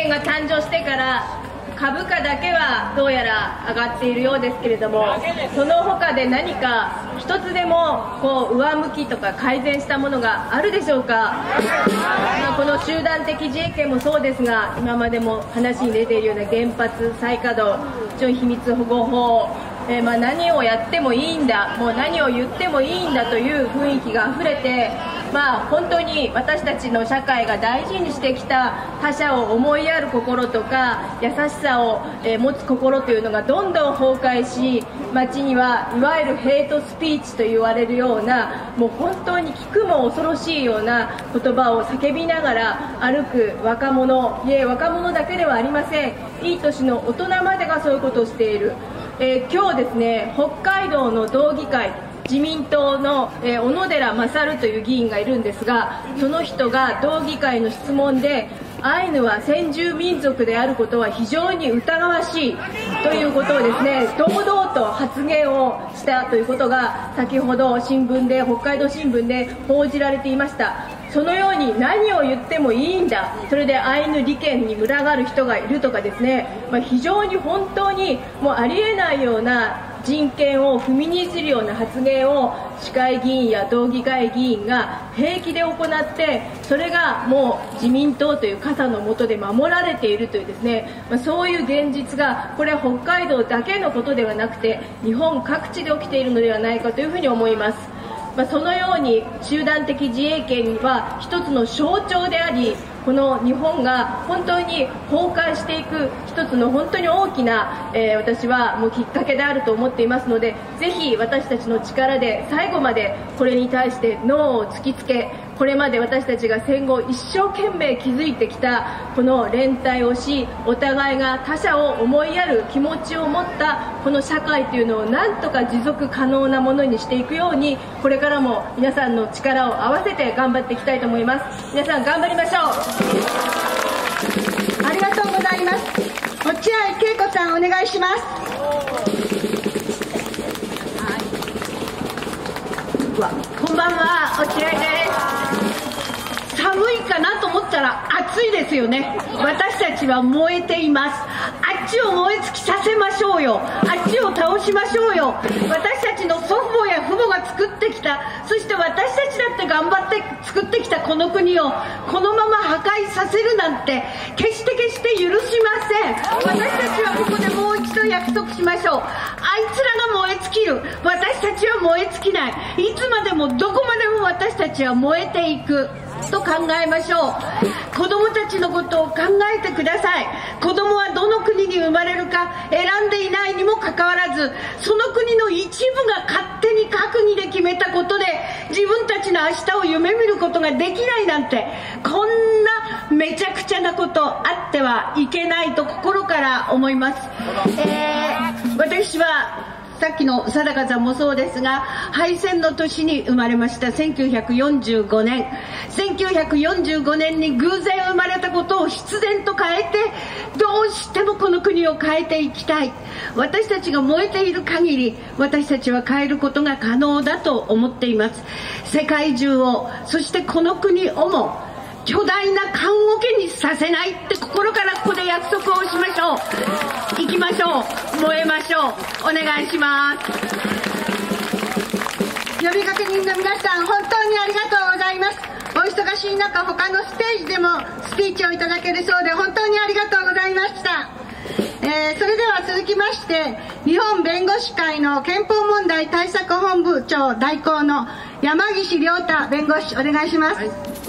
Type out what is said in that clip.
権が誕生してから株価だけはどうやら上がっているようですけれども、その他で何か一つでも上向きとか改善したものがあるでしょうか。この集団的自衛権もそうですが、今までも話に出ているような原発再稼働、秘密保護法、何をやってもいいんだ、もう何を言ってもいいんだという雰囲気があふれて、本当に私たちの社会が大事にしてきた他者を思いやる心とか優しさを持つ心というのがどんどん崩壊し、街にはいわゆるヘイトスピーチと言われるような、もう本当に聞くも恐ろしいような言葉を叫びながら歩く若者、いえ若者だけではありません、いい年の大人までがそういうことをしている。今日ですね、北海道の道議会、自民党の小野寺勝という議員がいるんですが、その人が道議会の質問で、アイヌは先住民族であることは非常に疑わしいということをですね、堂々と発言をしたということが先ほど新聞で、北海道新聞で報じられていました。そのように何を言ってもいいんだ、それでアイヌ利権に群がる人がいるとかですね、非常に本当にもうありえないような人権を踏みにじるような発言を市会議員や道議会議員が平気で行って、それがもう自民党という傘の下で守られているというですね、そういう現実が、これは北海道だけのことではなくて日本各地で起きているのではないかというふうに思います。そのように集団的自衛権は一つの象徴であり、この日本が本当に崩壊していく一つの本当に大きな、私はもうきっかけであると思っていますので、ぜひ私たちの力で最後までこれに対してノーを突きつけ、これまで私たちが戦後一生懸命築いてきたこの連帯をし、お互いが他者を思いやる気持ちを持ったこの社会というのをなんとか持続可能なものにしていくように、これからも皆さんの力を合わせて頑張っていきたいと思います。皆さん頑張りましょう。 ありがとうございます。落合恵子さん、お願いします。 こんばんは、落合です。寒いかなと思ったら暑いですよね。私たちは燃えています。あっちを燃え尽きさせましょうよ。あっちを倒しましょうよ。私たちの祖父母や父母が作ってきた、そして私たちだって頑張って作ってきたこの国をこのまま破壊させるなんて決して許しません。私たちはここでもう一度約束しましょう。あいつらが燃え尽きる、私たちは燃え尽きない。いつまでもどこまでも私たちは燃えていくと考えましょう。子供たちのことを考えてください。子供はどの国に生まれるか選んでいないにもかかわらず、その国の一部が勝手に閣議で決めたことで自分たちの明日を夢見ることができないなんて、こんなめちゃくちゃなことあってはいけないと心から思います。私はさっきの定香さんもそうですが、敗戦の年に生まれました。1945年1945年に偶然生まれたことを必然と変えて、どうしてもこの国を変えていきたい。私たちが燃えている限り、私たちは変えることが可能だと思っています。世界中を、そしてこの国をも巨大な棺桶にさせないって心からここで約束をしましょう。行きましょう。燃えましょう。お願いします。 呼びかけ人の皆さん、本当にありがとうございます。お忙しい中、他のステージでもスピーチをいただけるそうで本当にありがとうございました。それでは続きまして、日本弁護士会の憲法問題対策本部長代行の山岸亮太弁護士、お願いします。